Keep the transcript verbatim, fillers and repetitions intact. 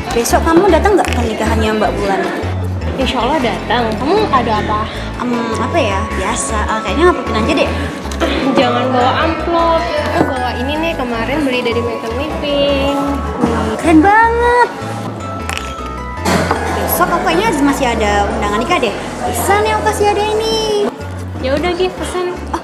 besok kamu datang nggak ke nikahannya Mbak Bulan? Insya Allah datang. Kamu ada apa? Um, apa ya? Biasa. Uh, kayaknya amplopin aja deh. Jangan bawa amplop. Aku bawa ini nih, kemarin beli dari Metal Living. Hmm, keren banget. Besok aku kayaknya masih ada undangan nikah deh. Bisa nih aku kasih hadiah ini. Ya udah Gi, pesan. Oh